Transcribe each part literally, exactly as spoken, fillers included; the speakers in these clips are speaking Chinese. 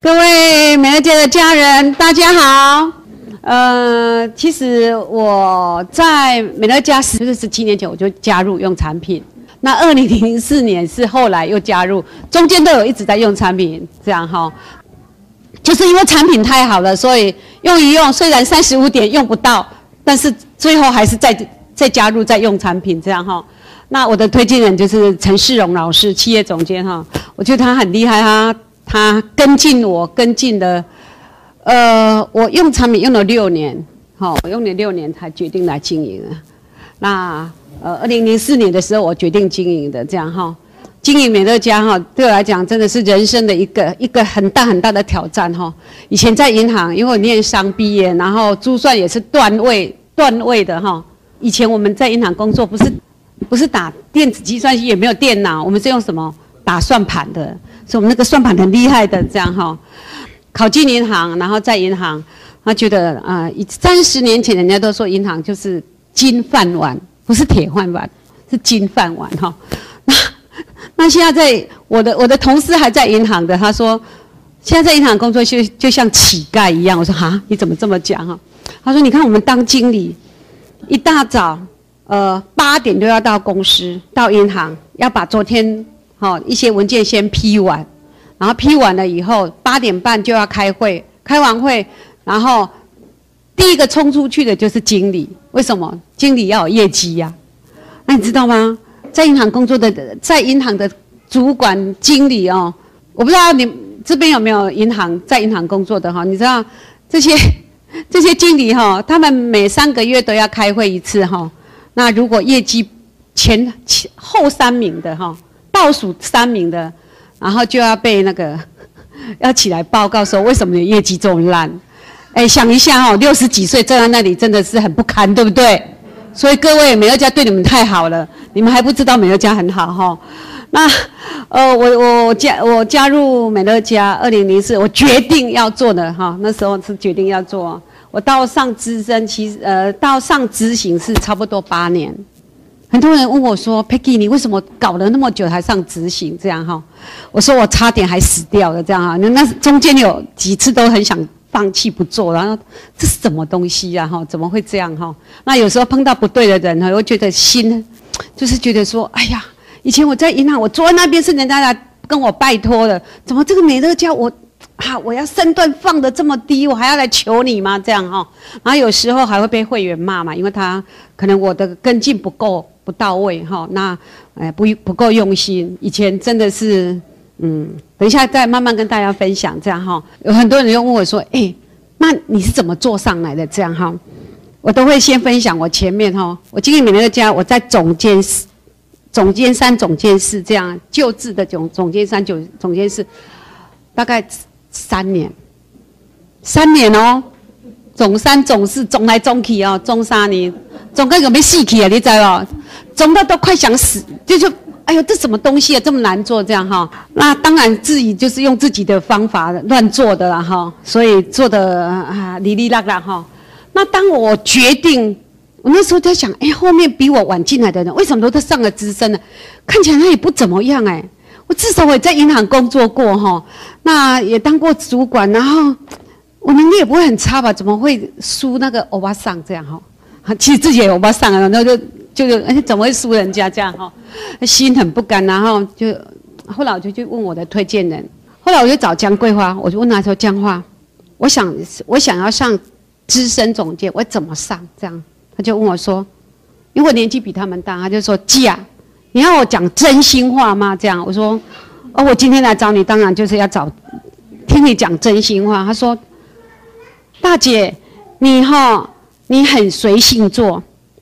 各位美乐家的家人，大家好。呃，其实我在美乐家就是十七年前我就加入用产品，那二零零四年是后来又加入，中间都有一直在用产品，这样哈。就是因为产品太好了，所以用一用，虽然三十五点用不到，但是最后还是再再加入再用产品这样哈。那我的推荐人就是陈世荣老师，企业总监哈，我觉得他很厉害，他他跟进我，跟进了，呃，我用产品用了六年，好，我用了六年才决定来经营的。那呃，二零零四年的时候我决定经营的，这样哈。经营美乐家哈，对我来讲真的是人生的一个一个很大很大的挑战哈。以前在银行，因为我念商毕业，然后珠算也是段位段位的哈。以前我们在银行工作，不是不是打电子计算机，也没有电脑，我们是用什么打算盘的，所以我们那个算盘很厉害的这样哈。考进银行，然后在银行，他觉得啊，三十年前人家都说银行就是金饭碗，不是铁饭碗，是金饭碗哈。那现在在我的我的同事还在银行的，他说现在在银行工作就就像乞丐一样。我说哈，你怎么这么讲哈？他说你看我们当经理，一大早呃八点就要到公司到银行，要把昨天哈、哦、一些文件先批完，然后批完了以后八点半就要开会，开完会然后第一个冲出去的就是经理。为什么？经理要有业绩呀、啊。那你知道吗？在银行工作的，在银行的主管经理哦，我不知道你这边有没有银行在银行工作的哈？你知道这些这些经理哈，他们每三个月都要开会一次哈。那如果业绩前前后三名的哈，倒数三名的，然后就要被那个要起来报告说为什么你业绩这么烂？哎，想一下哦，六十几岁站在那里真的是很不堪，对不对？所以各位美乐家对你们太好了，你们还不知道美乐家很好哈。那呃，我我加我加入美乐家二零零四，我决定要做的哈，那时候是决定要做。我到上资深，其实呃到上执行是差不多八年。很多人问我说 ，Peggy 你为什么搞了那么久还上执行这样哈？我说我差点还死掉了这样哈，那中间有几次都很想放弃不做，然后这是什么东西啊？哈，怎么会这样哈？那有时候碰到不对的人哈，我觉得心就是觉得说，哎呀，以前我在银行，我坐在那边是人家来跟我拜托的，怎么这个美乐家我啊，我要身段放得这么低，我还要来求你吗？这样哈，然后有时候还会被会员骂嘛，因为他可能我的跟进不够不到位哈，那哎不不够用心，以前真的是。嗯，等一下再慢慢跟大家分享，这样哈。有很多人又问我说：“哎、欸，那你是怎么做上来的？”这样哈，我都会先分享我前面哈，我经营美乐家，我在总监室、总监三、总监四这样旧制的总总监三、九总监四，大概三年，三年哦，总三、总四、总来总去哦，总三年，总个有没死去啊？你知道不？总到都快想死，就就。哎呦，这什么东西啊，这么难做这样哈？那当然自己就是用自己的方法乱做的啦哈，所以做的啊哩哩啦啦哈。那当我决定，我那时候在想，哎，后面比我晚进来的人，为什么都上了资深呢？看起来他也不怎么样哎。我至少我也在银行工作过哈，那也当过主管，然后我能力也不会很差吧？怎么会输那个欧巴桑这样哈？其实自己也欧巴桑啊，然后就。就就哎，怎么会输人家这样哈？心很不甘，然后就后来我就去问我的推荐人，后来我就找江桂花，我就问他说：“江花，我想我想要上资深总监，我怎么上？”这样他就问我说：“因为我年纪比他们大，他就说姐啊，你要我讲真心话吗？”这样我说：“哦，我今天来找你，当然就是要找听你讲真心话。”他说：“大姐，你哈你很随性做。”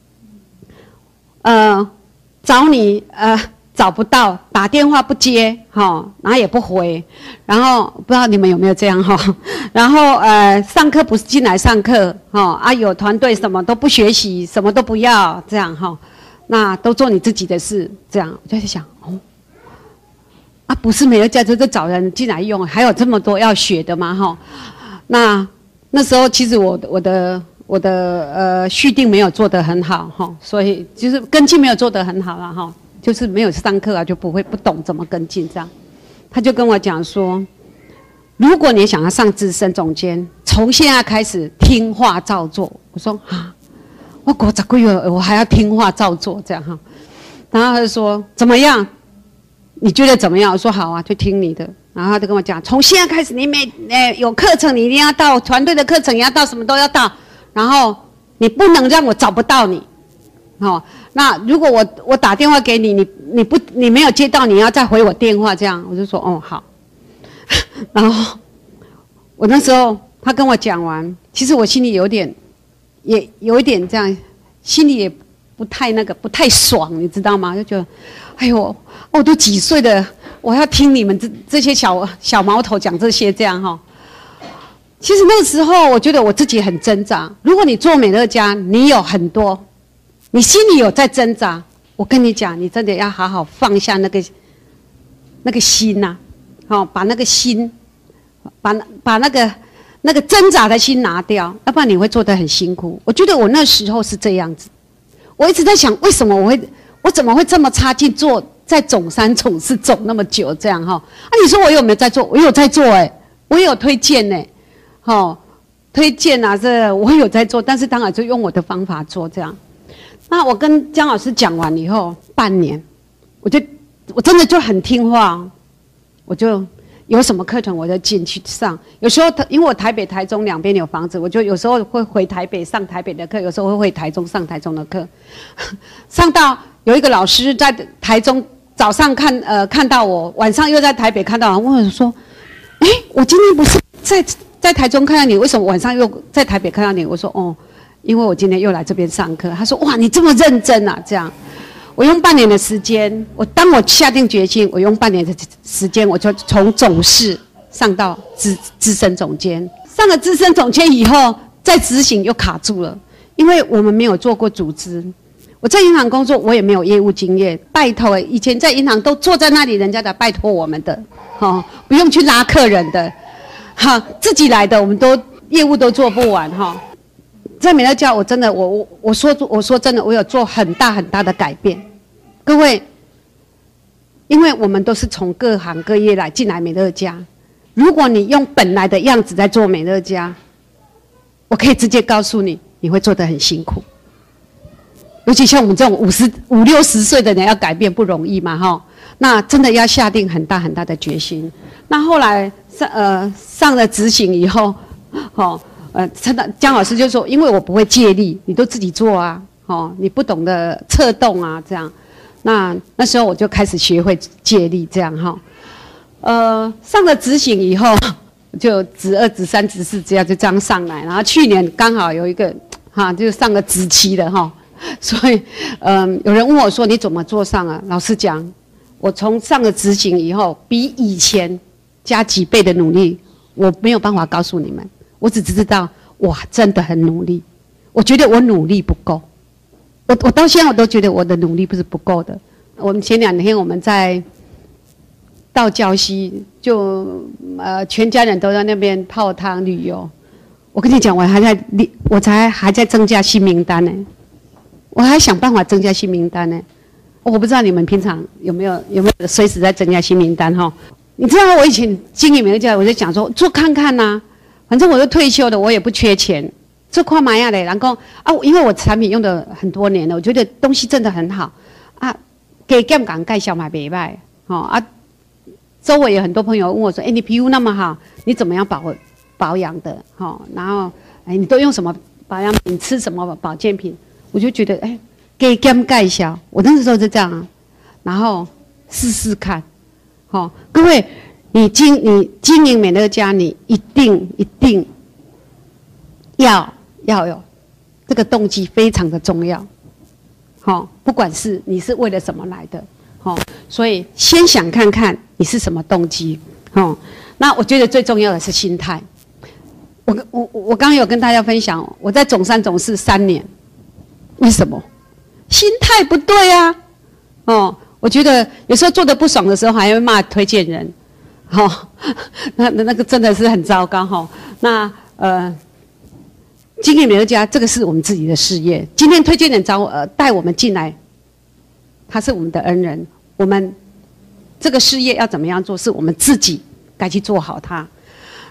呃，找你呃找不到，打电话不接，哈、哦，然后也不回，然后不知道你们有没有这样哈、哦，然后呃上课不是进来上课，哈、哦、啊有团队什么都不学习，什么都不要这样哈、哦，那都做你自己的事，这样我就在想哦，啊不是美乐家就是找人进来用，还有这么多要学的吗哈、哦？那那时候其实我我的。我的呃续订没有做得很好哈，所以就是跟进没有做得很好了哈，就是没有上课啊，就不会不懂怎么跟进这样。他就跟我讲说， 如果你想要上资深总监，从现在开始听话照做。我说啊，我过十个月我还要听话照做这样哈。然后他就说怎么样？你觉得怎么样？我说好啊，就听你的。然后他就跟我讲，从现在开始，你每呃有课程你一定要到，团队的课程也要到，什么都要到。然后你不能让我找不到你，哦。那如果我我打电话给你，你你不你没有接到，你要再回我电话，这样我就说哦好。然后我那时候他跟我讲完，其实我心里有点，也有一点这样，心里也不太那个不太爽，你知道吗？就觉得，哎呦，我都几岁的，我要听你们这这些小小毛头讲这些这样哈。其实那个时候，我觉得我自己很挣扎。如果你做美乐家，你有很多，你心里有在挣扎，我跟你讲，你真的要好好放下那个那个心呐、啊，好，把那个心，把把那个那个挣扎的心拿掉，要不然你会做得很辛苦。我觉得我那时候是这样子，我一直在想，为什么我会，我怎么会这么差劲，做在总三总四总那么久这样哈？啊，你说我有没有在做？我有在做哎、欸，我也有推荐哎、欸。哦，推荐啊，这我有在做，但是当然就用我的方法做这样。那我跟江老师讲完以后，半年，我就我真的就很听话，我就有什么课程我就进去上。有时候因为我台北、台中两边有房子，我就有时候会回台北上台北的课，有时候会回台中上台中的课。上到有一个老师在台中早上看呃看到我，晚上又在台北看到我，问我说：“哎，我今天不是在。”在台中看到你，为什么晚上又在台北看到你？我说哦，因为我今天又来这边上课。他说哇，你这么认真啊！这样，我用半年的时间，我当我下定决心，我用半年的时间，我就从总事上到资资深总监。上了资深总监以后，再执行又卡住了，因为我们没有做过组织。我在银行工作，我也没有业务经验。拜托，以前在银行都坐在那里，人家的拜托我们的，哦，不用去拉客人的。哈，自己来的我们都业务都做不完哈。在美乐家，我真的我我我说我说真的，我有做很大很大的改变。各位，因为我们都是从各行各业来进来美乐家，如果你用本来的样子在做美乐家，我可以直接告诉你，你会做得很辛苦。尤其像我们这种五十五六十岁的人要改变不容易嘛哈。那真的要下定很大很大的决心。那后来上呃上了执行以后，哦呃，江老师就说，因为我不会借力，你都自己做啊，哦，你不懂得策动啊，这样。那那时候我就开始学会借力，这样哈。呃，上了执行以后，就执二、执三、执四，这样就这样上来。然后去年刚好有一个哈，就上了执七的哈。所以，嗯、呃，有人问我说你怎么做上啊？老实讲，我从上了执行以后，比以前加几倍的努力，我没有办法告诉你们，我只知道我真的很努力。我觉得我努力不够，我我到现在我都觉得我的努力不是不够的。我们前两天我们在到礁溪，就呃全家人都在那边泡汤旅游。我跟你讲，我还在我才还在增加新名单呢。我还想办法增加新名单呢，我不知道你们平常有没有有没有随时在增加新名单哈？你知道我以前经营美乐家，我就讲说做看看呐、啊，反正我都退休了，我也不缺钱，做看嘛呀嘞。然后啊，因为我产品用的很多年了，我觉得东西真的很好啊，给干港介绍嘛袂歹哦啊。周围有很多朋友问我说：“哎、欸，你皮肤那么好，你怎么样保保养的？哈，然后哎，你都用什么保养品？吃什么保健品？”我就觉得，哎，给干介绍，我那时候就这样啊，然后试试看，好、哦，各位，你经你经营美乐家，你一定一定要要有这个动机，非常的重要，好、哦，不管是你是为了什么来的，好、哦，所以先想看看你是什么动机，哦，那我觉得最重要的是心态。我我我刚刚有跟大家分享，我在总三总四三年。为什么？心态不对啊！哦，我觉得有时候做的不爽的时候，还会骂推荐人，哦，那那那个真的是很糟糕哈、哦。那呃，经营美乐家这个是我们自己的事业。今天推荐人找我呃带我们进来，他是我们的恩人。我们这个事业要怎么样做，是我们自己该去做好它。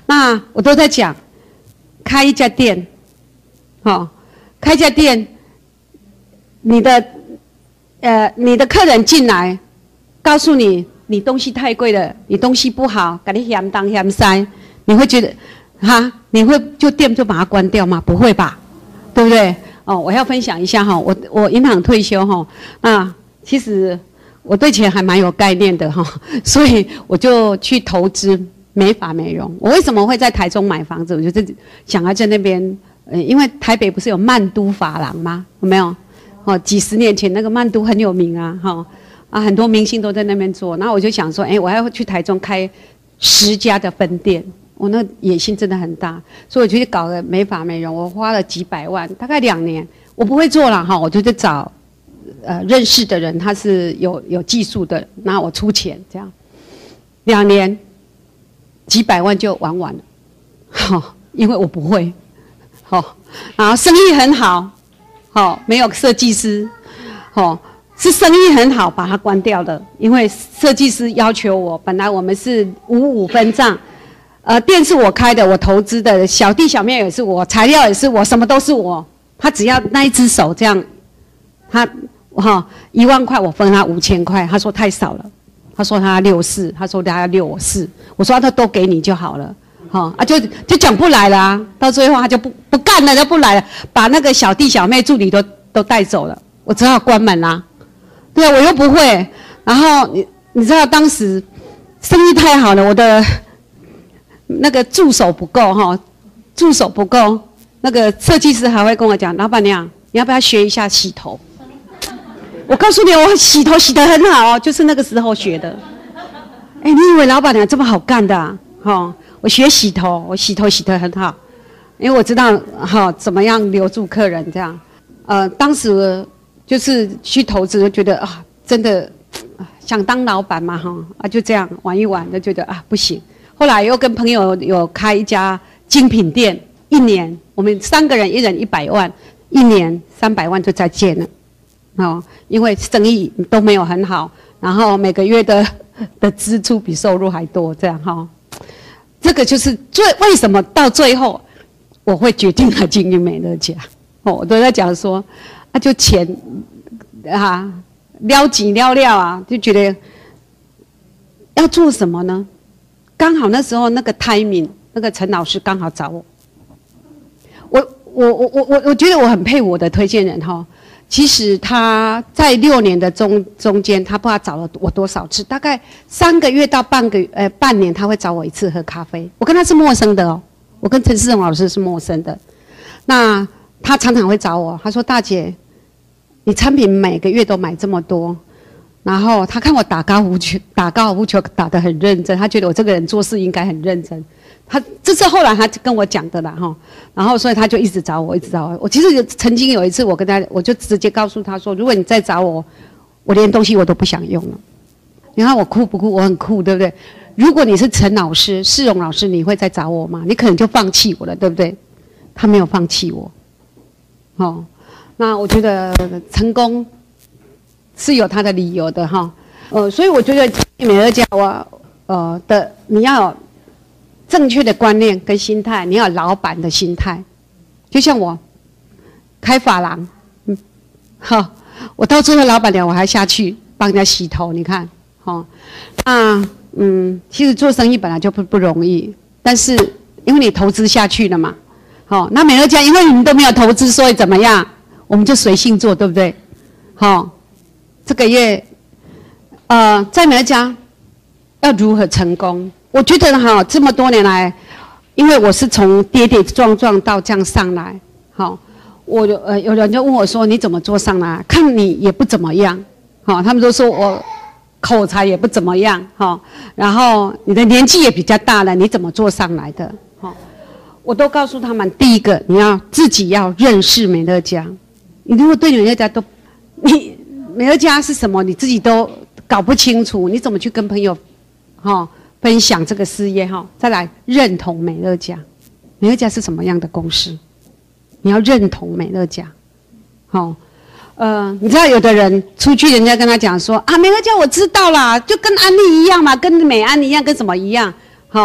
那我都在讲，开一家店，好、哦，开一家店，你的呃你的客人进来，告诉你你东西太贵了，你东西不好，给你嫌东嫌西，你会觉得哈，你会就店就把它关掉吗？不会吧，对不对？哦，我要分享一下哈，我我银行退休哈，那其实我对钱还蛮有概念的哈，所以我就去投资美发美容。我为什么会在台中买房子？我就是想要在那边，呃，因为台北不是有曼都发廊吗？有没有？哦，几十年前那个曼都很有名啊，哈啊，很多明星都在那边做。然后我就想说，哎，我要去台中开十家的分店。我那野心真的很大，所以我就去搞了美发美容，我花了几百万，大概两年。我不会做了哈，我就去找呃认识的人，他是有有技术的，然后我出钱这样，两年几百万就玩完了，好，因为我不会，好，然后生意很好，好，没有设计师，好，是生意很好把它关掉的，因为设计师要求我，本来我们是五五分账。呃，店是我开的，我投资的，小弟小妹也是我，材料也是我，什么都是我。他只要那一只手这样，他哈一万块我分他五千块，他说太少了，他说他六四，他说他要六我四，我说他都给你就好了，哈啊就就讲不来了啊，到最后他就不不干了，就不来了，把那个小弟小妹助理都都带走了，我只好关门啦。对啊，我又不会，然后你你知道当时生意太好了，我的。那个助手不够哈，助手不够，那个设计师还会跟我讲，老板娘，你要不要学一下洗头？我告诉你，我洗头洗得很好哦，就是那个时候学的。哎，你以为老板娘这么好干的啊？哈，我学洗头，我洗头洗得很好，因为我知道哈怎么样留住客人这样。呃，当时就是去投资，就觉得啊，真的想当老板嘛哈，啊就这样玩一玩，就觉得啊不行。后来又跟朋友有开一家精品店，一年我们三个人一人一百万，一年三百万就再见了，哦，因为生意都没有很好，然后每个月的的支出比收入还多，这样哈、哦，这个就是最为什么到最后我会决定来经营美乐家，哦，我都在讲说，啊就钱啊撩几撩撩啊，就觉得要做什么呢？刚好那时候那个 timing， 那个陈老师刚好找我，我我我我我我觉得我很佩服我的推荐人哈。其实他在六年的中中间，他不知道找了我多少次，大概三个月到半个呃半年，他会找我一次喝咖啡。我跟他是陌生的哦，我跟陈世荣老师是陌生的。那他常常会找我，他说：“大姐，你产品每个月都买这么多。”然后他看我打高尔夫球，打高尔夫球打得很认真，他觉得我这个人做事应该很认真。他这是后来他跟我讲的啦哈，然后所以他就一直找我，一直找我。我其实曾经有一次，我跟他，我就直接告诉他说，如果你再找我，我连东西我都不想用了。你看我酷不酷？我很酷，对不对？如果你是陈老师、世荣老师，你会再找我吗？你可能就放弃我了，对不对？他没有放弃我。哦，那我觉得成功是有他的理由的哈，呃，所以我觉得美乐家我呃的你要有正确的观念跟心态，你要有老板的心态，就像我开发廊，嗯，好，我到最后老板娘我还下去帮人家洗头，你看，哦，那嗯，其实做生意本来就不不容易，但是因为你投资下去了嘛，好，那美乐家因为你们都没有投资，所以怎么样，我们就随性做，对不对？好。这个月，呃，在美乐家要如何成功？我觉得哈，这么多年来，因为我是从跌跌撞撞到这样上来，好，我呃有人就问我说：“你怎么做上来？看你也不怎么样，好，他们都说我口才也不怎么样，哈，然后你的年纪也比较大了，你怎么做上来的？好，我都告诉他们，第一个你要自己要认识美乐家，你如果对美乐家都你。美乐家是什么？你自己都搞不清楚，你怎么去跟朋友，哈、哦、分享这个事业哈？再来认同美乐家，美乐家是什么样的公司？你要认同美乐家，好、哦，呃，你知道有的人出去，人家跟他讲说啊，美乐家我知道啦，就跟安利一样嘛，跟美安一样，跟什么一样，哈、哦，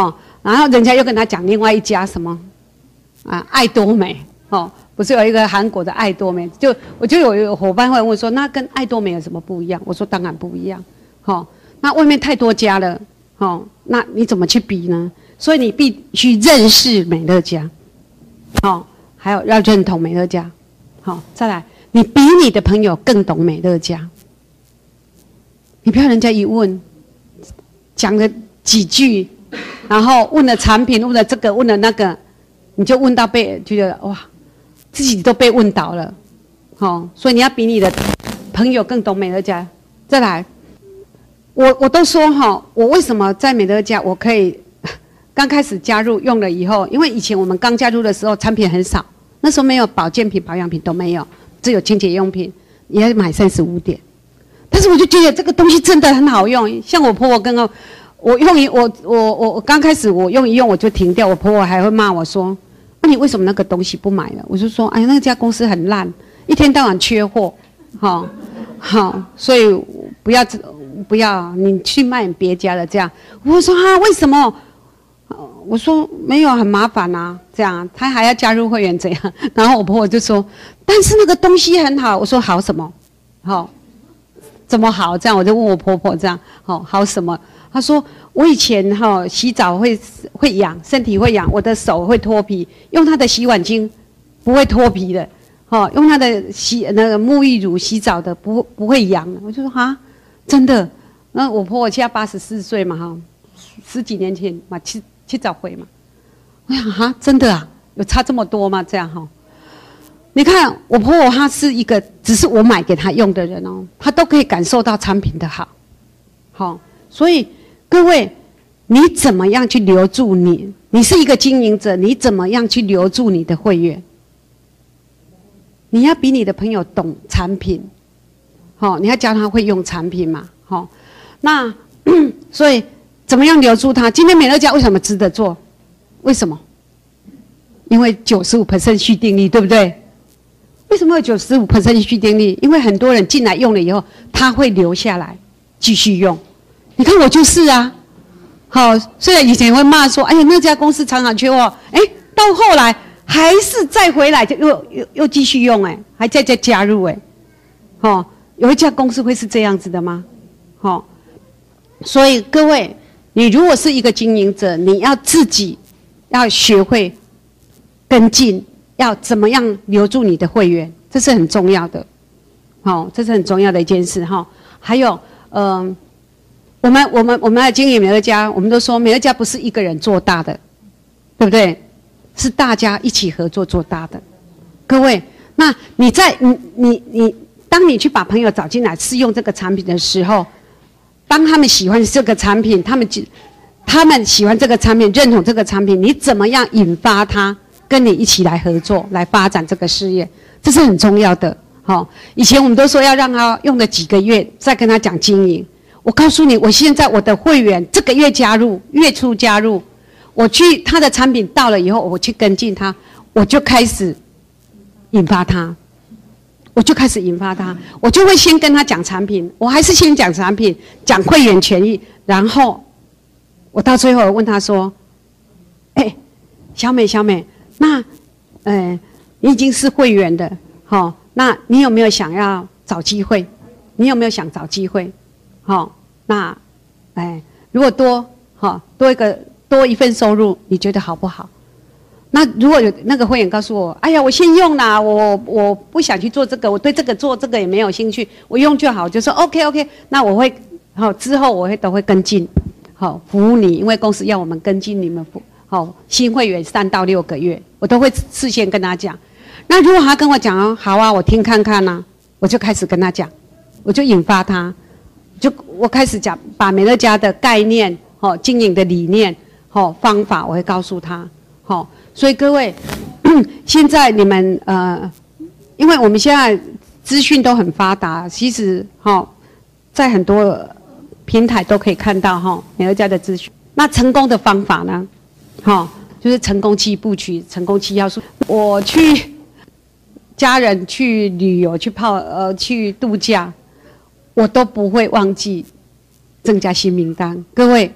然后人家又跟他讲另外一家什么啊爱多美哦，不是有一个韩国的爱多美，就我就有一个伙伴会问说，那跟爱多美有什么不一样？我说当然不一样，哦，那外面太多家了，哦，那你怎么去比呢？所以你必须认识美乐家，哦，还有要认同美乐家，好、哦，再来，你比你的朋友更懂美乐家，你不要人家一问，讲了几句。然后问了产品，问了这个，问了那个，你就问到被就觉得哇，自己都被问倒了，哦，所以你要比你的朋友更懂美乐家。再来，我我都说哈，我为什么在美乐家我可以刚开始加入用了以后，因为以前我们刚加入的时候产品很少，那时候没有保健品、保养品都没有，只有清洁用品，也要买三十五点。但是我就觉得这个东西真的很好用，像我婆婆跟我。我用一我我我我刚开始我用一用我就停掉，我婆婆还会骂我说：“那、啊、你为什么那个东西不买了？”我就说：“哎呀，那家公司很烂，一天到晚缺货，好、哦，好、哦，所以不要不要你去卖别家的这样。”我说：“啊，为什么？”我说：“没有，很麻烦啊，这样他还要加入会员这样。”然后我婆婆就说：“但是那个东西很好。”我说：“好什么？好、哦，怎么好？”这样我就问我婆婆这样：“好、哦、好什么？”他说：“我以前哈、哦、洗澡会会痒，身体会痒，我的手会脱皮，用他的洗碗巾不会脱皮的，哦，用他的洗那个沐浴乳洗澡的不不会痒的。”我就说：“哈，真的？”那我婆婆现在八十四岁嘛，哈，十几年前嘛，七七早回嘛。我想哈，真的啊，有差这么多吗？这样哈？你看我婆婆她是一个，只是我买给她用的人哦，她都可以感受到产品的好，好、哦，所以。各位，你怎么样去留住你？你是一个经营者，你怎么样去留住你的会员？你要比你的朋友懂产品，好、哦，你要教他会用产品嘛，好、哦，那所以怎么样留住他？今天美乐家为什么值得做？为什么？因为 百分之九十五 续订率，对不对？为什么有 百分之九十五 续订率？因为很多人进来用了以后，他会留下来继续用。你看我就是啊，好，虽然以前会骂说，哎呀那家公司常常缺货，哎，到后来还是再回来就又又又继续用，哎，还再再加入，哎，哦，有一家公司会是这样子的吗？哦，所以各位，你如果是一个经营者，你要自己要学会跟进，要怎么样留住你的会员，这是很重要的，好、哦，这是很重要的一件事哈、哦。还有，嗯、呃。我们我们我们来经营美乐家，我们都说美乐家不是一个人做大的，对不对？是大家一起合作做大的。各位，那你在你你你，当你去把朋友找进来试用这个产品的时候，当他们喜欢这个产品，他们他们喜欢这个产品，认同这个产品，你怎么样引发他跟你一起来合作，来发展这个事业？这是很重要的。好、哦，以前我们都说要让他用了几个月，再跟他讲经营。我告诉你，我现在我的会员这个月加入，月初加入，我去他的产品到了以后，我去跟进他，我就开始引发他，我就开始引发他，我就会先跟他讲产品，我还是先讲产品，讲会员权益，然后我到最后我问他说：“哎、欸，小美，小美，那，呃，你已经是会员的，好、哦，那你有没有想要找机会？你有没有想找机会？好、哦。”那，哎，如果多，哈、哦，多一个多一份收入，你觉得好不好？那如果有那个会员告诉我，哎呀，我先用啦，我我不想去做这个，我对这个做这个也没有兴趣，我用就好，就说 OK OK， 那我会，好、哦、之后我会都会跟进，好、哦、服务你，因为公司要我们跟进你们服，好、哦、新会员三到六个月，我都会事先跟他讲。那如果他跟我讲哦，好啊，我听看看呐、啊，我就开始跟他讲，我就引发他。就我开始讲，把美乐家的概念、哦经营的理念、哦方法，我会告诉他，哦，所以各位，现在你们呃，因为我们现在资讯都很发达，其实哈、哦，在很多平台都可以看到哈、哦、美乐家的资讯。那成功的方法呢，哈、哦，就是成功七部曲、成功七要素。我去家人去旅游、去泡呃去度假。我都不会忘记增加新名单。各位，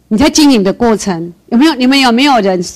你在经营的过程有没有？你们有没有人，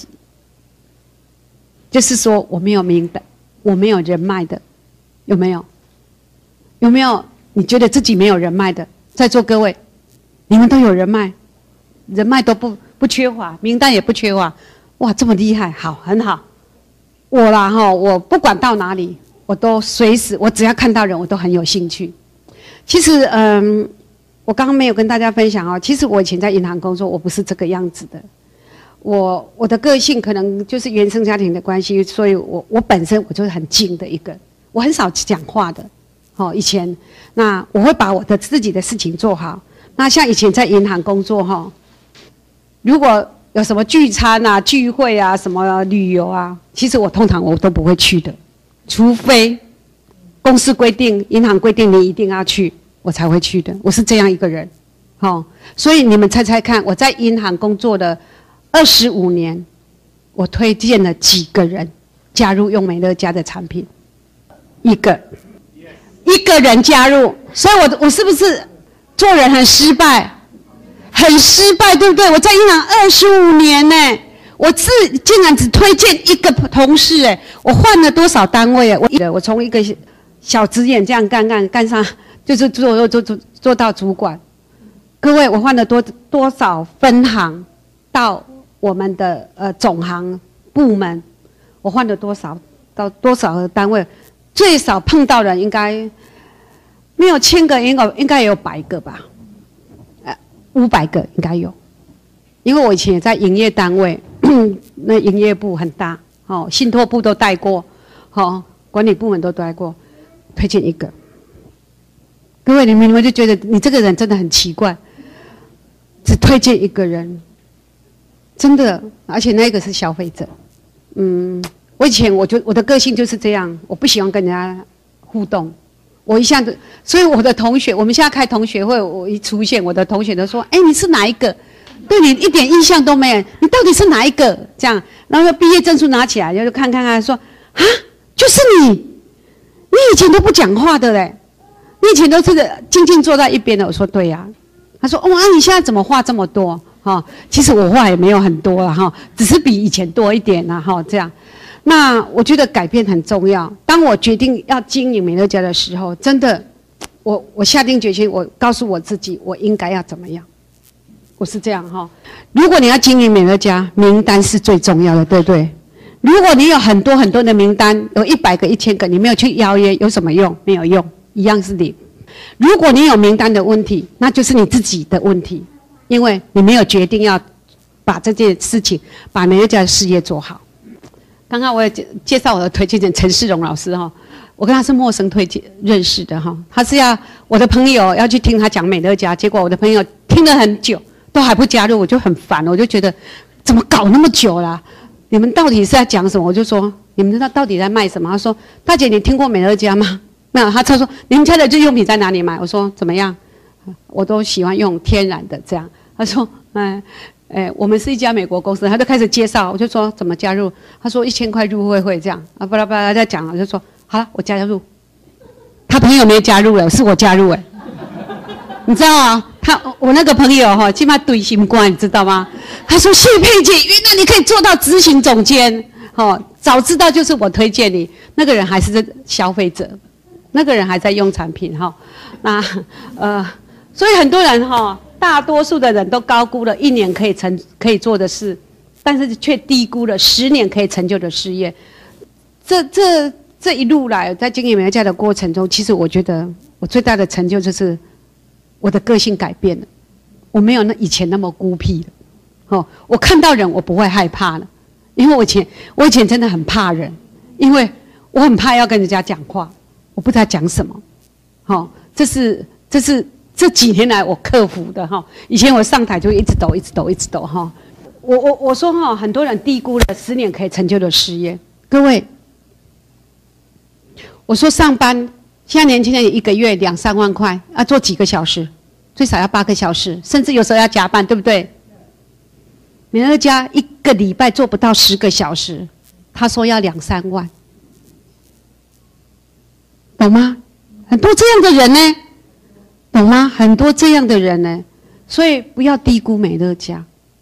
就是说我没有名的，我没有人脉的，有没有？有没有？你觉得自己没有人脉的，在座各位，你们都有人脉，人脉都不不缺乏，名单也不缺乏，哇，这么厉害，好，很好。我啦哈，我不管到哪里，我都随时，我只要看到人，我都很有兴趣。其实，嗯，我刚刚没有跟大家分享哦，其实我以前在银行工作，我不是这个样子的。我我的个性可能就是原生家庭的关系，所以我我本身我就是很静的一个，我很少讲话的。哦，以前那我会把我的自己的事情做好。那像以前在银行工作哈，如果有什么聚餐啊、聚会啊、什么旅游啊，其实我通常我都不会去的，除非公司规定、银行规定你一定要去，我才会去的。我是这样一个人，哦，所以你们猜猜看，我在银行工作的二十五年，我推荐了几个人加入用美乐家的产品？一个，一个人加入，所以我我是不是做人很失败？很失败，对不对？我在银行二十五年呢，我自竟然只推荐一个同事，哎，我换了多少单位？我我从一个小职员这样干干干上，就是做做做做做到主管。各位，我换了多多少分行到我们的呃总行部门？我换了多少到多少个单位？最少碰到人应该没有千个，应该应该也有百个吧。五百个应该有，因为我以前也在营业单位，那营业部很大，哦，信托部都带过，哦，管理部门都带过，推荐一个。各位，你们你们就觉得你这个人真的很奇怪，只推荐一个人，真的，而且那个是消费者。嗯，我以前我就我的个性就是这样，我不喜欢跟人家互动。我一下子，所以我的同学，我们现在开同学会，我一出现，我的同学都说：“哎，你是哪一个？对你一点印象都没有，你到底是哪一个？”这样，然后毕业证书拿起来，就看看看，说：“啊，就是你，你以前都不讲话的嘞，你以前都是静静坐在一边的。”我说：“对呀、啊。”他说：“哇、哦，你现在怎么话这么多？哈、哦，其实我话也没有很多了哈，只是比以前多一点啦哈，这样。”那我觉得改变很重要。当我决定要经营美乐家的时候，真的，我我下定决心，我告诉我自己，我应该要怎么样。我是这样哈。如果你要经营美乐家，名单是最重要的，对不对？如果你有很多很多的名单，有一百个、一千个，你没有去邀约，有什么用？没有用，一样是零。如果你有名单的问题，那就是你自己的问题，因为你没有决定要把这件事情，把美乐家的事业做好。刚刚我也介绍我的推荐人陈世荣老师哈，我跟他是陌生推荐认识的哈，他是要我的朋友要去听他讲美乐家，结果我的朋友听了很久都还不加入，我就很烦，我就觉得怎么搞那么久啦？你们到底是在讲什么？我就说你们知道到底在卖什么？他说大姐你听过美乐家吗？没有，他他说你们家的日用品在哪里买？我说怎么样？我都喜欢用天然的这样。他说嗯。哎，我们是一家美国公司，他就开始介绍，我就说怎么加入，他说一千块入会费这样，啊巴拉巴拉在讲，我就说好了，我加入。他朋友没加入了，是我加入哎，你知道啊？他我那个朋友哈，起码堆心官，你知道吗？他说谢佩姐，原来你可以做到执行总监，哦，早知道就是我推荐你。那个人还是消费者，那个人还在用产品哈，那呃，所以很多人哈。大多数的人都高估了一年可以成可以做的事，但是却低估了十年可以成就的事业。这这这一路来，在经营美乐家的过程中，其实我觉得我最大的成就就是我的个性改变了，我没有那以前那么孤僻了。哦，我看到人我不会害怕了，因为我以前我以前真的很怕人，因为我很怕要跟人家讲话，我不知道讲什么。哦，这是这是。这几年来我克服的哈，以前我上台就一直抖，一直抖，一直抖哈。我我我说哈，很多人低估了十年可以成就的事业。各位，我说上班，现在年轻人一个月两三万块，要做几个小时，最少要八个小时，甚至有时候要加班，对不对？美乐家一个礼拜做不到十个小时，他说要两三万，懂吗？很多这样的人呢。懂吗？很多这样的人呢，所以不要低估美乐家。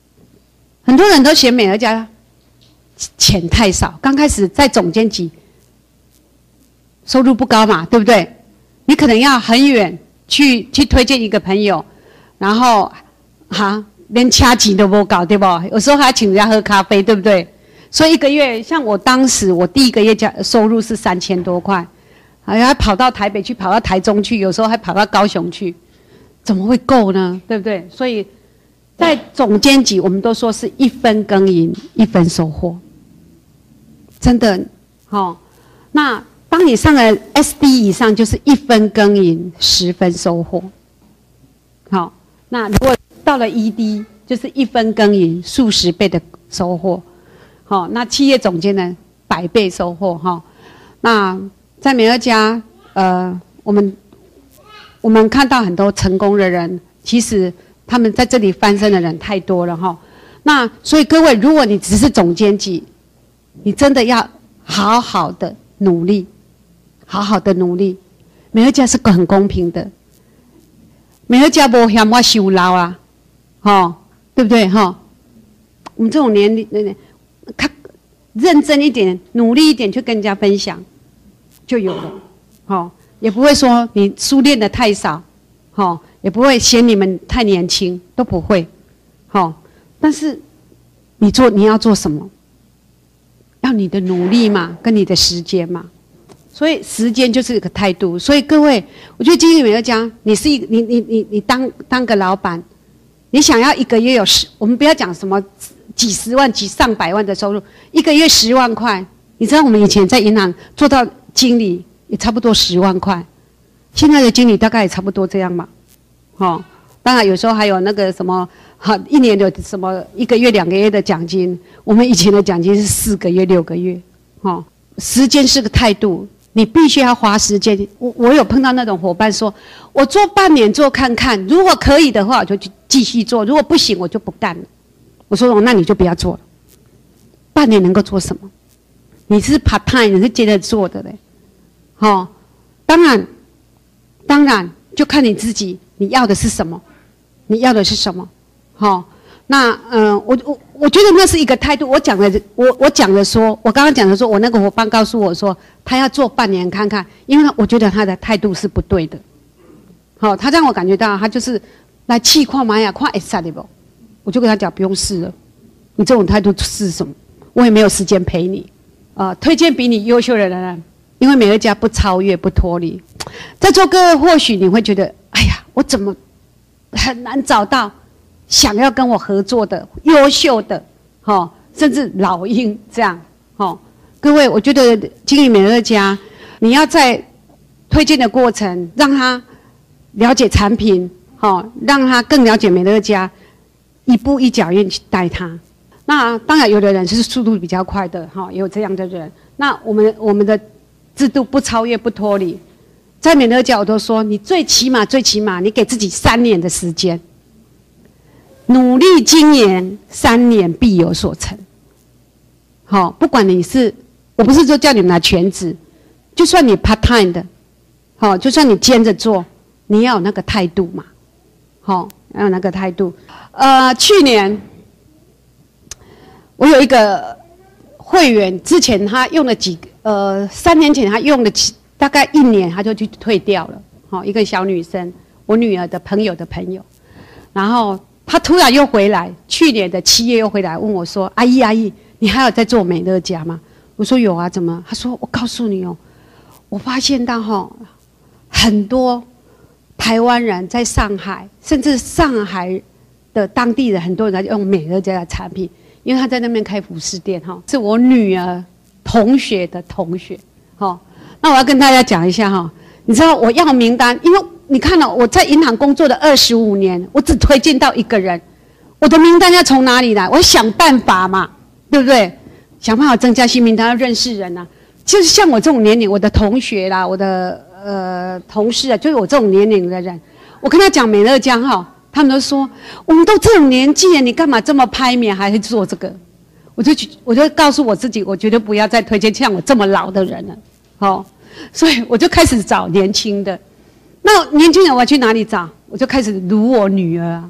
很多人都嫌美乐家钱太少，刚开始在总监级，收入不高嘛，对不对？你可能要很远去去推荐一个朋友，然后哈连掐钱都不搞，对不？有时候还请人家喝咖啡，对不对？所以一个月，像我当时我第一个月加收入是三千多块，还还跑到台北去，跑到台中去，有时候还跑到高雄去，怎么会够呢？对不对？所以在总监级，我们都说是一分耕耘一分收获，真的，哦，那当你上了 S D 以上，就是一分耕耘十分收获，好，那如果到了 E D， 就是一分耕耘数十倍的收获，好，那企业总监呢，百倍收获哈。那在美乐家，呃，我们我们看到很多成功的人，其实他们在这里翻身的人太多了哈。那所以各位，如果你只是总监级，你真的要好好的努力，好好的努力。美乐家是个很公平的，美乐家不嫌我收老啦，哈，对不对哈？我们这种年龄，看认真一点，努力一点，去跟人家分享，就有了，好，也不会说你书练的太少，好，也不会嫌你们太年轻，都不会，好，但是你做你要做什么？要你的努力嘛，跟你的时间嘛。所以时间就是一个态度。所以各位，我觉得经理美乐家，你是一你你你你当当个老板，你想要一个月有十，我们不要讲什么几十万、几上百万的收入，一个月十万块，你知道我们以前在银行做到经理也差不多十万块，现在的经理大概也差不多这样嘛，哦，当然有时候还有那个什么，哈，一年的什么一个月、两个月的奖金，我们以前的奖金是四个月、六个月，哦，时间是个态度。你必须要花时间。我我有碰到那种伙伴说，我做半年做看看，如果可以的话，我就去继续做；如果不行，我就不干了。我说哦，那你就不要做了。半年能够做什么？你是 part time， 你是接着做的嘞。哦，当然，当然就看你自己，你要的是什么？你要的是什么？好、哦，那嗯、呃，我我我觉得那是一个态度。我讲的，我我讲的说，我刚刚讲的说，我那个伙伴告诉我说，他要做半年看看，因为我觉得他的态度是不对的。好、哦，他让我感觉到他就是来气跨玛雅跨 S 的不，我就跟他讲不用试了，你这种态度试什么？我也没有时间陪你。呃，推荐比你优秀的人，因为美乐家不超越不脱离。在座各位或许你会觉得，哎呀，我怎么很难找到想要跟我合作的优秀的，哦，甚至老鹰这样，哦，各位，我觉得经营美乐家，你要在推荐的过程让他了解产品，哦，让他更了解美乐家，一步一脚印去带他。那当然，有的人是速度比较快的，哈、哦，也有这样的人。那我们我们的制度不超越不脱离，在美乐家我都说，你最起码最起码，你给自己三年的时间。努力经营三年必有所成。好、哦，不管你是，我不是说叫你们来全职，就算你 part time 的，好、哦，就算你兼着做，你要有那个态度嘛，好、哦，要有那个态度。呃，去年我有一个会员，之前他用了几呃，三年前他用了几大概一年，他就去退掉了。好、哦，一个小女生，我女儿的朋友的朋友，然后。他突然又回来，去年的七月又回来问我说：“阿姨阿姨，你还有在做美乐家吗？”我说：“有啊，怎么？”他说：“我告诉你哦，我发现到哈，很多台湾人在上海，甚至上海的当地人，很多人在用美乐家的产品，因为他在那边开服饰店哈，是我女儿同学的同学哈。那我要跟大家讲一下哈，你知道我要名单，因为。”你看了、哦、我在银行工作的二十五年，我只推荐到一个人，我的名单要从哪里来？我想办法嘛，对不对？想办法增加新名单，要认识人啊。就是像我这种年龄，我的同学啦，我的呃同事啊，就是我这种年龄的人，我跟他讲美乐家哈，他们都说我们都这种年纪了，你干嘛这么拍面还会做这个？我就我就告诉我自己，我绝对不要再推荐像我这么老的人了，哦，所以我就开始找年轻的。那年轻人我要去哪里找？我就开始撸我女儿啊。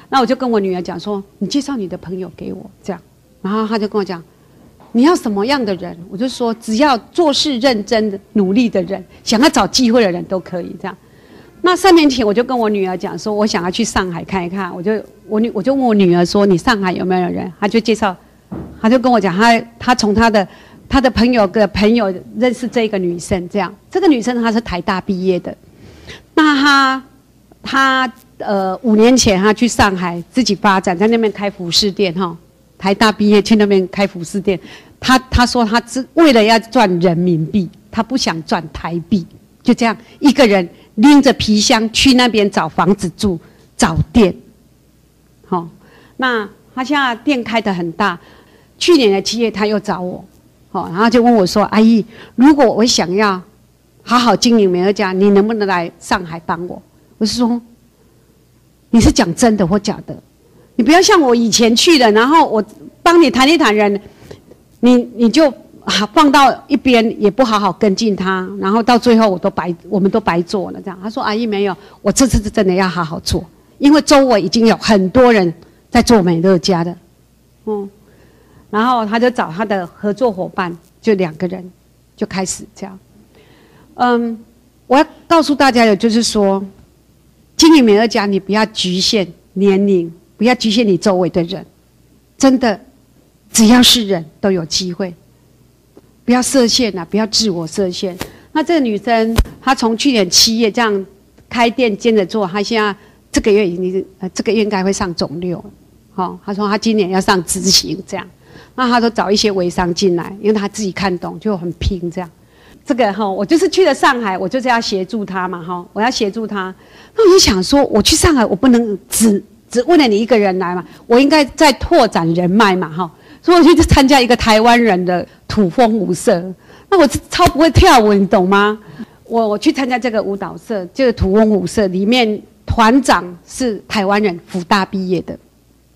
那我就跟我女儿讲说，你介绍你的朋友给我，这样。然后她就跟我讲，你要什么样的人？我就说，只要做事认真的、努力的人，想要找机会的人都可以这样。那三年前我就跟我女儿讲说，我想要去上海看一看。我就我女我就问我女儿说，你上海有没有人？她就介绍，她就跟我讲，她她从她的她的朋友的朋友认识这个女生，这样。这个女生她是台大毕业的，那她她呃五年前她去上海自己发展，在那边开服饰店哈。台大毕业去那边开服饰店，她她说她只为了要赚人民币，她不想赚台币，就这样一个人。拎着皮箱去那边找房子住，找店，好、哦，那他现在店开得很大。去年的七月他又找我，好、哦，然后就问我说：“阿姨，如果我想要好好经营美乐家，你能不能来上海帮我？”我是说：“你是讲真的或假的？你不要像我以前去的，然后我帮你谈一谈人，你你就。”啊，放到一边也不好好跟进他，然后到最后我都白，我们都白做了这样。他说：“阿姨没有，我这次是真的要好好做，因为周围已经有很多人在做美乐家的，嗯。”然后他就找他的合作伙伴，就两个人就开始这样。嗯，我要告诉大家的就是说，经营美乐家，你不要局限年龄，不要局限你周围的人，真的，只要是人都有机会。不要设限啊，不要自我设限。那这个女生，她从去年七月这样开店兼着做，她现在这个月已经呃这个月应该会上肿瘤，好、哦，她说她今年要上执行这样，那她都找一些微商进来，因为她自己看懂就很拼这样。这个哈、哦，我就是去了上海，我就是要协助她嘛哈、哦，我要协助她。那我就想说，我去上海，我不能只只为了你一个人来嘛，我应该再拓展人脉嘛哈。哦，所以我去参加一个台湾人的土风舞社，那我超不会跳舞，你懂吗？我我去参加这个舞蹈社，这个土风舞社里面团长是台湾人，辅大毕业的。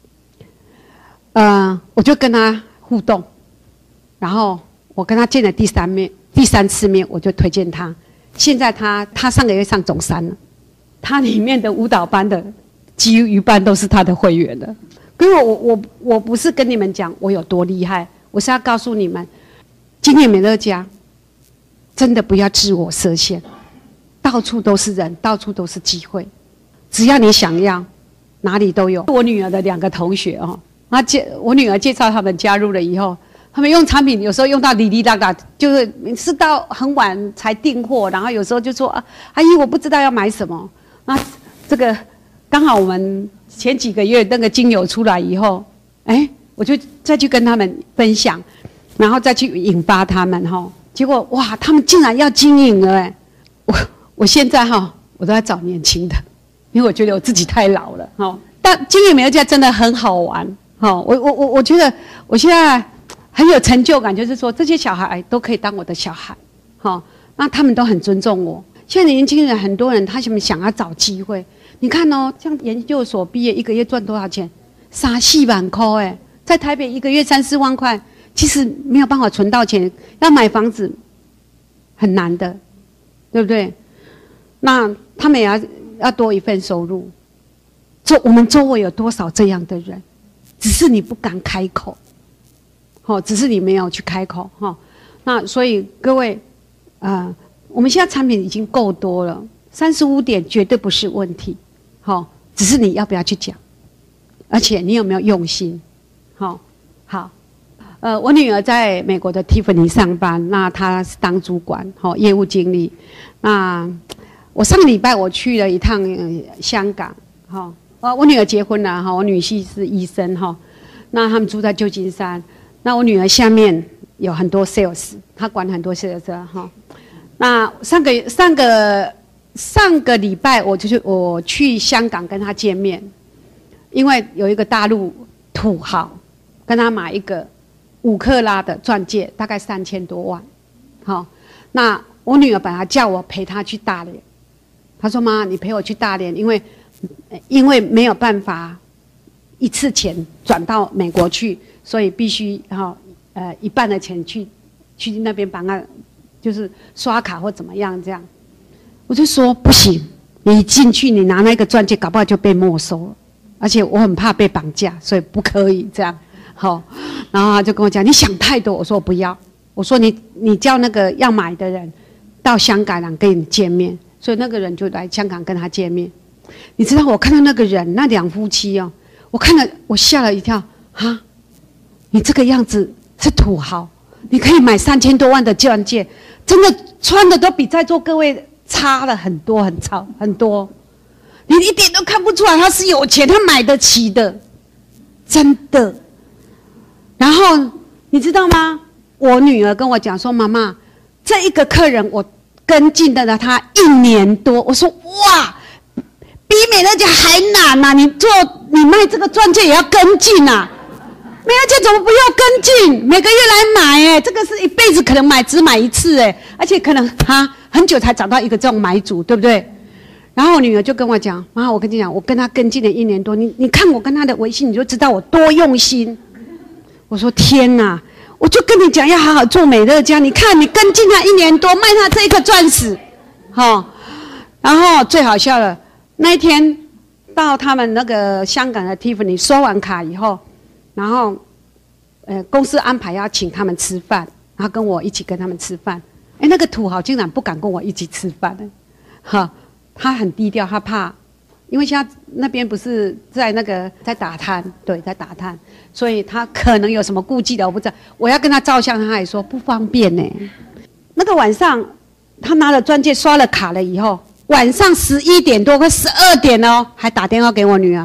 呃，我就跟他互动，然后我跟他见了第三面，第三次面，我就推荐他。现在他他上个月上总三了，他里面的舞蹈班的几乎一半都是他的会员的。因为我我我不是跟你们讲我有多厉害，我是要告诉你们，经营美乐家，真的不要自我设限，到处都是人，到处都是机会，只要你想要，哪里都有。我女儿的两个同学哦，那介我女儿介绍他们加入了以后，他们用产品有时候用到哩哩啦啦，就是是到很晚才订货，然后有时候就说啊，阿姨我不知道要买什么，那这个刚好我们。前几个月那个精油出来以后，哎，我就再去跟他们分享，然后再去引发他们哈。结果哇，他们竟然要经营了哎！我我现在哈，我都在找年轻的，因为我觉得我自己太老了哈。但经营美乐家真的很好玩哈。我我我我觉得我现在很有成就感，就是说这些小孩都可以当我的小孩，哈，那他们都很尊重我。现在年轻人很多人，他们想要找机会。你看哦，像研究所毕业一个月赚多少钱？三四万块哎，在台北一个月三四万块，其实没有办法存到钱，要买房子很难的，对不对？那他们也要要多一份收入。周我们周围有多少这样的人？只是你不敢开口，哦，只是你没有去开口哈、哦。那所以各位，呃，我们现在产品已经够多了，三十五点绝对不是问题。好、哦，只是你要不要去讲，而且你有没有用心？好、哦，好，呃，我女儿在美国的 Tiffany 上班，那她是当主管，好、哦，业务经理。那我上个礼拜我去了一趟、呃、香港，哈、哦，我女儿结婚了哈，我女婿是医生哈、哦，那他们住在旧金山，那我女儿下面有很多 sales， 她管很多 sales 哈、哦。那上个上个。上个礼拜我就是我去香港跟他见面，因为有一个大陆土豪跟他买一个五克拉的钻戒，大概三千多万。好，那我女儿本来叫我陪她去大连，她说妈，你陪我去大连，因为因为没有办法一次钱转到美国去，所以必须哈呃一半的钱去去那边帮她，就是刷卡或怎么样这样。我就说不行，你一进去，你拿那个钻戒，搞不好就被没收了。 而且我很怕被绑架，所以不可以这样。好，然后他就跟我讲，你想太多。我说我不要，我说你你叫那个要买的人到香港来跟你见面，所以那个人就来香港跟他见面。你知道我看到那个人，那两夫妻哦，我看了我吓了一跳啊！你这个样子是土豪，你可以买三千多万的钻戒，真的穿的都比在座各位差了很多，很差很多。你一点都看不出来他是有钱，他买得起的，真的。然后你知道吗？我女儿跟我讲说：“妈妈，这一个客人我跟进了他一年多。”我说：“哇，比美乐家还难呐、啊！你做你卖这个钻戒也要跟进啊！美乐家怎么不要跟进？每个月来买哎、欸，这个是一辈子可能买只买一次哎、欸，而且可能他很久才找到一个这种买主，对不对？”然后我女儿就跟我讲：“妈，我跟你讲，我跟他跟进了一年多，你你看我跟他的微信，你就知道我多用心。”我说：“天哪！我就跟你讲，要好好做美乐家。你看，你跟进他一年多，卖他这一颗钻石，哈、哦。然后最好笑了，那一天到他们那个香港的 Tiffany 收完卡以后，然后呃公司安排要请他们吃饭，然后跟我一起跟他们吃饭。哎，那个土豪竟然不敢跟我一起吃饭呢，哈、哦，他很低调，他怕。”因为现在那边不是在那个在打探，对，在打探，所以他可能有什么顾忌的，我不知道。我要跟他照相，他还说不方便呢。那个晚上，他拿了钻戒刷了卡了以后，晚上十一点多快十二点哦，还打电话给我女儿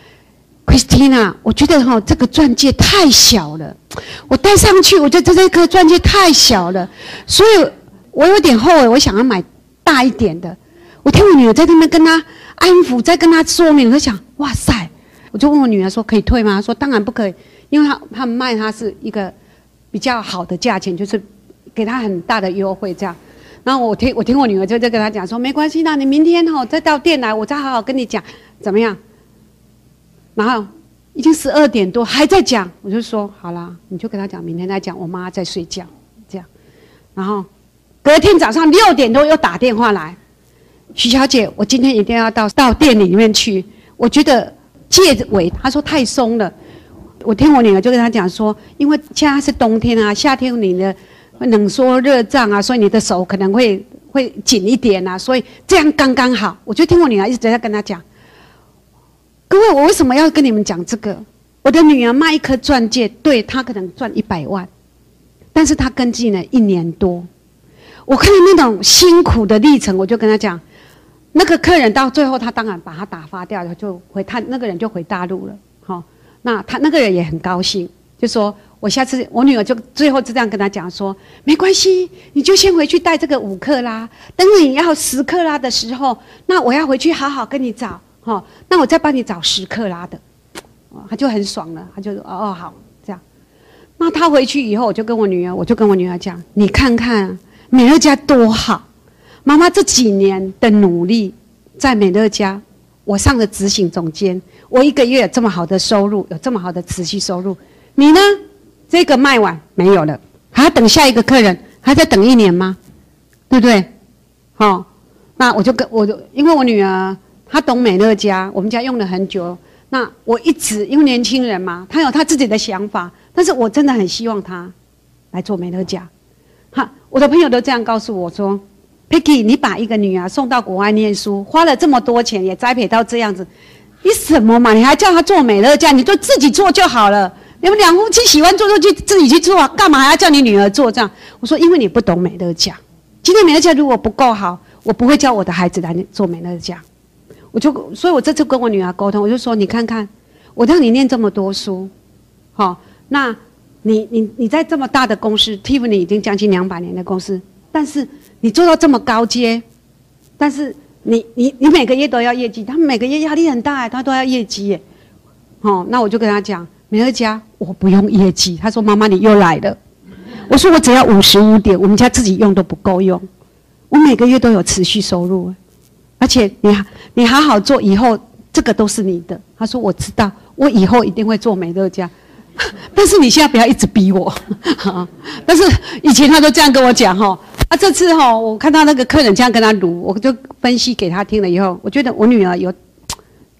Christina， 我觉得哈、哦、这个钻戒太小了，我戴上去，我觉得这颗钻戒太小了，所以我有点后悔，我想要买大一点的。我听我女儿在那边跟他安抚，在跟他说明，我就想，哇塞！我就问我女儿说，可以退吗？她说当然不可以，因为他他们卖他是一个比较好的价钱，就是给他很大的优惠这样。然后我听我听我女儿就在跟他讲说，没关系，那你明天哦再到店来，我再好好跟你讲怎么样。然后已经十二点多还在讲，我就说好啦，你就跟他讲，明天再讲，我妈在睡觉这样。然后隔天早上六点多又打电话来。徐小姐，我今天一定要到到店里面去。我觉得戒尾，她说太松了。我听我女儿就跟她讲说，因为现在是冬天啊，夏天你的冷缩热胀啊，所以你的手可能会会紧一点啊，所以这样刚刚好。我就听我女儿一直在跟她讲，各位，我为什么要跟你们讲这个？我的女儿卖一颗钻戒，对她可能赚一百万，但是她跟进了一年多。我看到那种辛苦的历程，我就跟她讲。那个客人到最后，他当然把他打发掉了，就回他那个人就回大陆了。好、哦，那他那个人也很高兴，就说我下次我女儿就最后就这样跟他讲说，没关系，你就先回去带这个五克拉，等你要十克拉的时候，那我要回去好好跟你找，哈、哦，那我再帮你找十克拉的，哦，他就很爽了，他就说哦好这样。那他回去以后，我就跟我女儿，我就跟我女儿讲，你看看美乐家多好。妈妈这几年的努力，在美乐家，我上了执行总监，我一个月有这么好的收入，有这么好的持续收入。你呢？这个卖完没有了，还要等下一个客人，还在等一年吗？对不对？好、哦，那我就跟我就因为我女儿她懂美乐家，我们家用了很久。那我一直因为年轻人嘛，她有她自己的想法，但是我真的很希望她来做美乐家。哈，我的朋友都这样告诉我说。Peggy， 你把一个女儿送到国外念书，花了这么多钱，也栽培到这样子，你什么嘛？你还叫她做美乐家？你就自己做就好了。你们两夫妻喜欢做就去自己去做啊，干嘛还要叫你女儿做这样？我说，因为你不懂美乐家。今天美乐家如果不够好，我不会教我的孩子来做美乐家。我就，所以我这次跟我女儿沟通，我就说，你看看，我让你念这么多书，好、哦，那你你你在这么大的公司 ，Tiffany 已经将近两百年的公司，但是。你做到这么高阶，但是你你你每个月都要业绩，他们每个月压力很大，他都要业绩耶。哦，那我就跟他讲，美乐家我不用业绩。他说妈妈你又来了，我说我只要五十五点，我们家自己用都不够用，我每个月都有持续收入，而且你你好好做，以后这个都是你的。他说我知道，我以后一定会做美乐家。但是你现在不要一直逼我，但是以前他都这样跟我讲哈，啊这次哈我看到那个客人这样跟他读，我就分析给他听了以后，我觉得我女儿有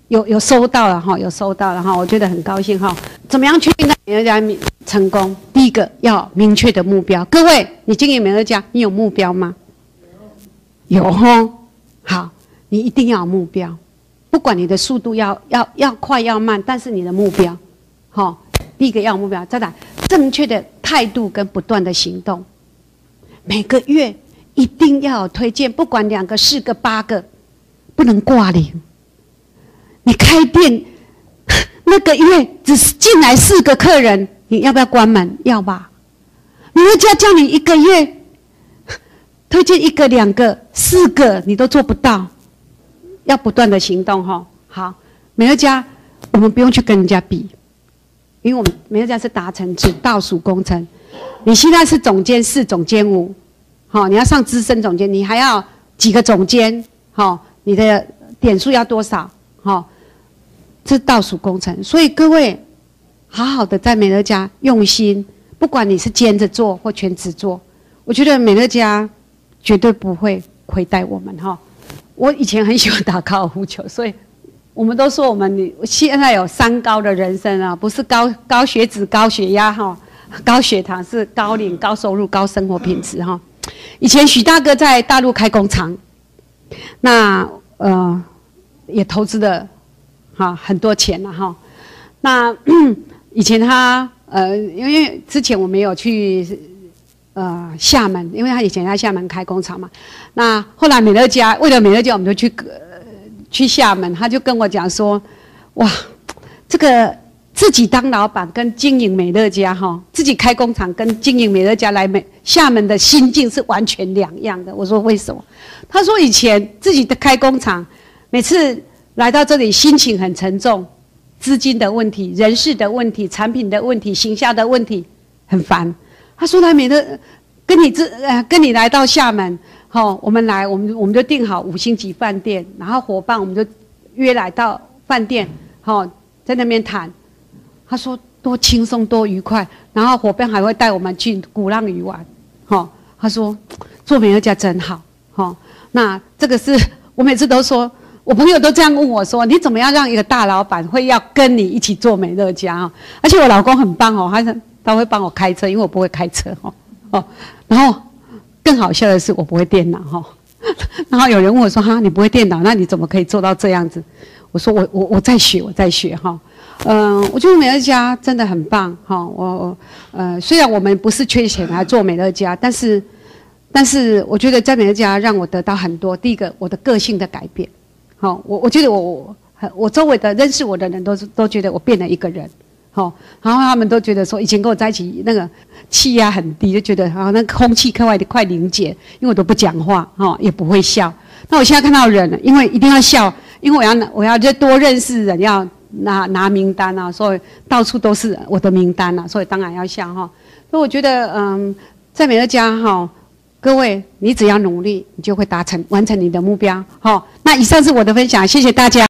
有有收到了哈，有收到了哈，我觉得很高兴哈。怎么样确定美乐家成功？第一个要明确的目标。各位，你经营美乐家，你有目标吗？有哈。好，你一定要有目标，不管你的速度要要要快要慢，但是你的目标，好，第一个要有目标，再来正确的态度跟不断的行动。每个月一定要有推荐，不管两个、四个、八个，不能挂零。你开店那个月只是进来四个客人，你要不要关门？要吧。美乐家叫你一个月推荐一个、两个、四个，你都做不到，要不断的行动哈。好，美乐家我们不用去跟人家比，因为我们美乐家是达成制倒数工程。你现在是总监四、总监五，好，你要上资深总监，你还要几个总监？好，你的点数要多少？好。这是倒数工程，所以各位好好的在美乐家用心，不管你是兼着做或全职做，我觉得美乐家绝对不会亏待我们哈。我以前很喜欢打高尔夫球，所以我们都说我们现在有三高的人生啊，不是高高血脂、高血压哈，高血糖，是高龄、高收入、高生活品质哈。以前许大哥在大陆开工厂，那呃也投资了。哈，很多钱了哈。那以前他呃，因为之前我没有去呃厦门，因为他以前在厦门开工厂嘛。那后来美乐家为了美乐家，我们就去、呃、去厦门，他就跟我讲说，哇，这个自己当老板跟经营美乐家哈，自己开工厂跟经营美乐家来美厦门的心境是完全两样的。我说为什么？他说以前自己的开工厂，每次来到这里心情很沉重，资金的问题、人事的问题、产品的问题、行销的问题，很烦。他说：“来美乐，跟你这呃，跟你来到厦门，好、哦，我们来，我们我们就订好五星级饭店，然后伙伴我们就约来到饭店，好、哦，在那边谈。他说多轻松多愉快，然后伙伴还会带我们去鼓浪屿玩，好、哦，他说做美乐家真好，好、哦，那这个是我每次都说。”我朋友都这样问我说：“你怎么样让一个大老板会要跟你一起做美乐家啊？”而且我老公很棒哦，他他会帮我开车，因为我不会开车哦哦。然后更好笑的是，我不会电脑哈、哦。然后有人问我说：“哈，你不会电脑，那你怎么可以做到这样子？”我说：“我我我在学，我在学哈。嗯、呃，我觉得美乐家真的很棒哈、哦。我我呃，虽然我们不是缺钱来做美乐家，但是但是我觉得在美乐家让我得到很多。第一个，我的个性的改变。”好、哦，我我觉得我我我周围的认识我的人都都觉得我变了一个人，好、哦，然后他们都觉得说以前跟我在一起那个气压很低，就觉得啊那空气快快凝结，因为我都不讲话，哈、哦，也不会笑。那我现在看到人了，因为一定要笑，因为我要我要就多认识人，要拿拿名单啊，所以到处都是我的名单啊，所以当然要笑哈、哦。所以我觉得嗯，在美乐家哈。哦各位，你只要努力，你就会达成完成你的目标。好，那以上是我的分享，谢谢大家。